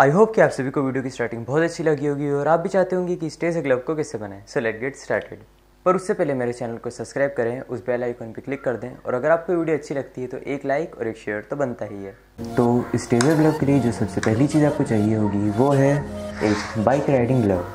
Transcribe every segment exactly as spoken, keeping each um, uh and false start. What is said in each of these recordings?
I hope कि आप सभी को वीडियो की स्टार्टिंग बहुत अच्छी लगी होगी और आप भी चाहते होंगे कि इस टेजर ग्लव को कैसे बनाएं। So let get started. पर उससे पहले मेरे चैनल को सब्सक्राइब करें, उस बेल आइकन पर क्लिक कर दें और अगर आपको वीडियो अच्छी लगती है तो एक लाइक और एक शेयर तो बनता ही है। तो इस टेजर ग्लव के लिए जो सबसे पहली चीज़ आपको चाहिए होगी वो है एक बाइक राइडिंग ग्लव।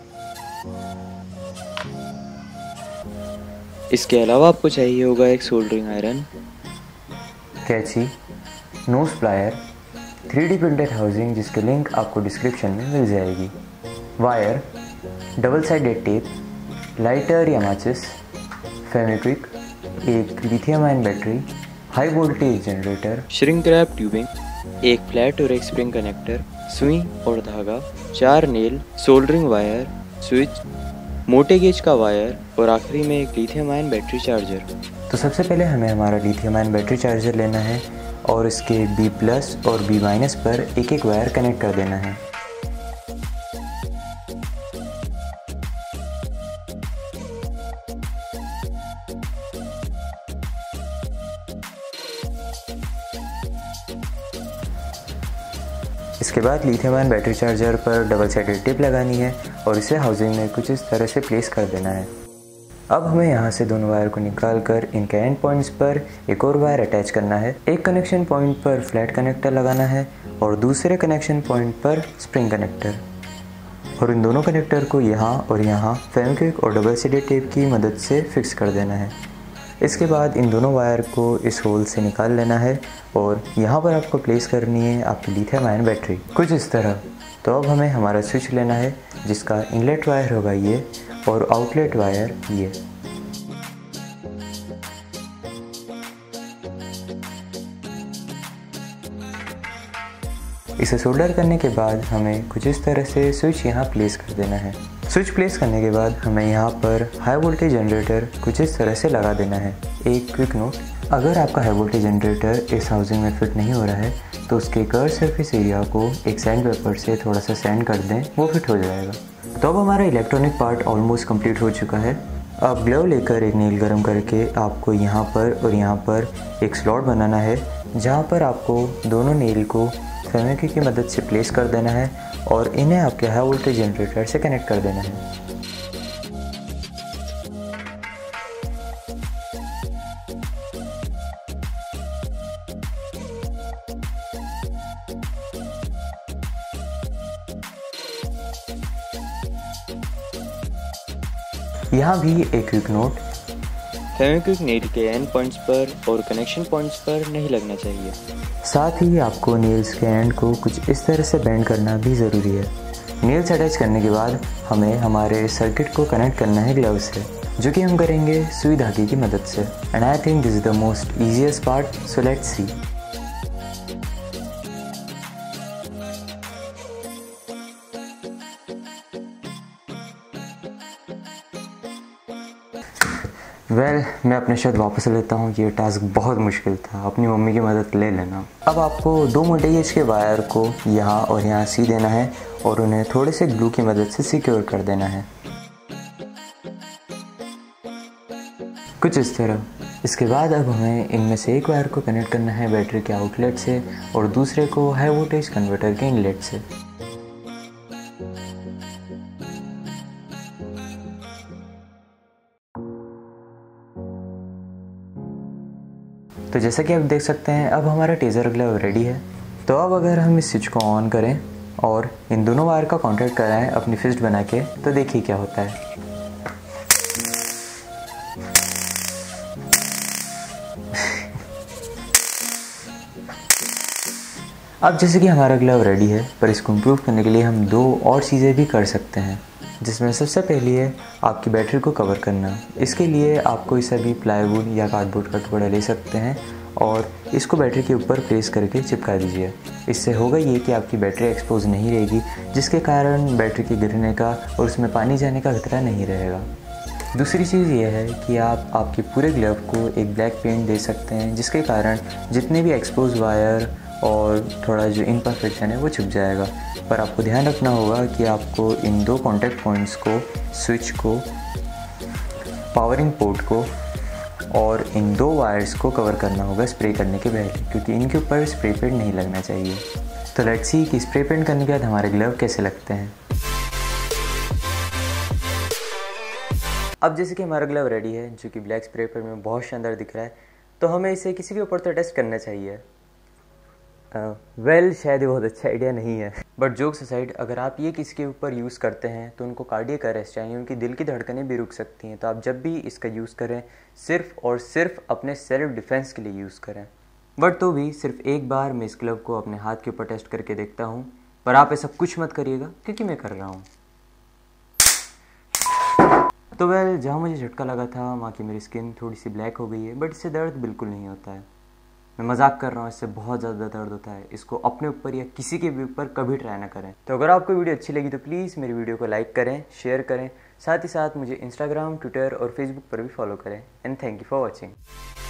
इसके अलावा आपको चाहिए होगा एक सोल्डरिंग आयरन, कैंची, nose plier, three D printed housing जिसकी लिंक आपको डिस्क्रिप्शन में मिल जाएगी, wire, double sided tape, lighter या माचिस, फेविक्विक, एक lithium ion battery, high voltage generator, shrink wrap tubing, एक फ्लैट और एक स्प्रिंग कनेक्टर, सुई और धागा, चार नेल, सोल्डरिंग वायर, स्विच, मोटे गेज का वायर और आखिरी में एक लिथियम आयन बैटरी चार्जर। तो सबसे पहले हमें हमारा लिथियम आयन बैटरी चार्जर लेना है और इसके बी प्लस और बी माइनस पर एक एक वायर कनेक्ट कर देना है। इसके बाद लिथियम आयन बैटरी चार्जर पर डबल साइडेड टेप लगानी है और इसे हाउसिंग में कुछ इस तरह से प्लेस कर देना है। अब हमें यहाँ से दोनों वायर को निकाल कर इनके एंड पॉइंट्स पर एक और वायर अटैच करना है। एक कनेक्शन पॉइंट पर फ्लैट कनेक्टर लगाना है और दूसरे कनेक्शन पॉइंट पर स्प्रिंग कनेक्टर, और इन दोनों कनेक्टर को यहाँ और यहाँ फेविक्विक और डबल साइडेड टेप की मदद से फिक्स कर देना है। इसके बाद इन दोनों वायर को इस होल से निकाल लेना है और यहाँ पर आपको प्लेस करनी है आपकी लिथियम आयन बैटरी कुछ इस तरह। तो अब हमें हमारा स्विच लेना है जिसका इनलेट वायर होगा ये और आउटलेट वायर ये। इसे सोल्डर करने के बाद हमें कुछ इस तरह से स्विच यहाँ प्लेस कर देना है। स्विच प्लेस करने के बाद हमें यहाँ पर हाई वोल्टेज जनरेटर कुछ इस तरह से लगा देना है। एक क्विक नोट, अगर आपका हाई वोल्टेज जनरेटर इस हाउसिंग में फिट नहीं हो रहा है तो उसके कर्व सरफेस एरिया को एक सैंड पेपर से थोड़ा सा सैंड कर दें, वो फिट हो जाएगा। तो अब हमारा इलेक्ट्रॉनिक पार्ट ऑलमोस्ट कंप्लीट हो चुका है। अब ग्लव लेकर एक नील गर्म करके आपको यहाँ पर और यहाँ पर एक स्लॉट बनाना है जहाँ पर आपको दोनों नील को फेविक्विक की मदद से प्लेस कर देना है और इन्हें आपके हाई वोल्टेज जनरेटर से कनेक्ट कर देना है। यहाँ भी एक क्विक नोट, फेविक्विक नील के एंड पॉइंट्स पर और कनेक्शन पॉइंट्स पर नहीं लगना चाहिए। साथ ही आपको नील्स के एंड को कुछ इस तरह से बेंड करना भी ज़रूरी है। नील्स अटैच करने के बाद हमें हमारे सर्किट को कनेक्ट करना है ग्लव से, जो कि हम करेंगे सुई धागे की मदद से। And I think this is the most easiest part, so let's see. Well well, मैं अपने शब्द वापस लेता हूँ। ये टास्क बहुत मुश्किल था, अपनी मम्मी की मदद ले लेना। अब आपको दो मोटे गेज के वायर को यहाँ और यहाँ सी देना है और उन्हें थोड़े से ग्लू की मदद से सिक्योर कर देना है कुछ इस तरह। इसके बाद अब हमें इनमें से एक वायर को कनेक्ट करना है बैटरी के आउटलेट से और दूसरे को हाई वोल्टेज कन्वर्टर के इनलेट से। तो जैसा कि आप देख सकते हैं अब हमारा टेजर ग्लव रेडी है। तो अब अगर हम इस स्विच को ऑन करें और इन दोनों वायर का कांटेक्ट कराएं अपनी फिस्ट बना के, तो देखिए क्या होता है। अब जैसे कि हमारा ग्लव रेडी है, पर इसको इम्प्रूव करने के लिए हम दो और चीज़ें भी कर सकते हैं, जिसमें सबसे पहली है आपकी बैटरी को कवर करना। इसके लिए आप कोई सा भी प्लाईवुड या कार्डबोर्ड का टुकड़ा ले सकते हैं और इसको बैटरी के ऊपर प्लेस करके चिपका दीजिए। इससे होगा ये कि आपकी बैटरी एक्सपोज नहीं रहेगी, जिसके कारण बैटरी के गिरने का और उसमें पानी जाने का खतरा नहीं रहेगा। दूसरी चीज़ ये है कि आप आपके पूरे ग्लव को एक ब्लैक पेंट दे सकते हैं, जिसके कारण जितने भी एक्सपोज वायर और थोड़ा जो इम्परफेक्शन है वो छुप जाएगा। पर आपको ध्यान रखना होगा कि आपको इन दो कॉन्टैक्ट पॉइंट्स को, स्विच को, पावरिंग पोर्ट को और इन दो वायर्स को कवर करना होगा स्प्रे करने के पहले, क्योंकि इनके ऊपर स्प्रे पेड नहीं लगना चाहिए। सो लेट्स सी कि स्प्रे पेंट करने के बाद हमारे ग्लव कैसे लगते हैं। अब जैसे कि हमारा ग्लव रेडी है, जो कि ब्लैक स्प्रे पेंट में बहुत शानदार दिख रहा है, तो हमें इसे किसी के ऊपर तो टेस्ट करना चाहिए। वेल uh, well, शायद ये बहुत अच्छा आइडिया नहीं है, बट जोक्स असाइड, अगर आप ये किसी के ऊपर यूज़ करते हैं तो उनको कार्डियक अरेस्ट यानी उनकी दिल की धड़कनें भी रुक सकती हैं। तो आप जब भी इसका यूज़ करें सिर्फ और सिर्फ अपने सेल्फ डिफेंस के लिए यूज़ करें। बट तो भी सिर्फ एक बार मैं इस ग्लव को अपने हाथ के ऊपर टेस्ट करके देखता हूँ, पर आप ऐसा कुछ मत करिएगा क्योंकि मैं कर रहा हूँ। तो वेल, जहाँ मुझे झटका लगा था वहाँ की मेरी स्किन थोड़ी सी ब्लैक हो गई है, बट इससे दर्द बिल्कुल नहीं होता है। मैं मजाक कर रहा हूँ, इससे बहुत ज़्यादा दर्द होता है। इसको अपने ऊपर या किसी के भी ऊपर कभी ट्राई ना करें। तो अगर आपको वीडियो अच्छी लगी तो प्लीज़ मेरी वीडियो को लाइक करें, शेयर करें, साथ ही साथ मुझे इंस्टाग्राम, ट्विटर और फेसबुक पर भी फॉलो करें। And thank you for watching.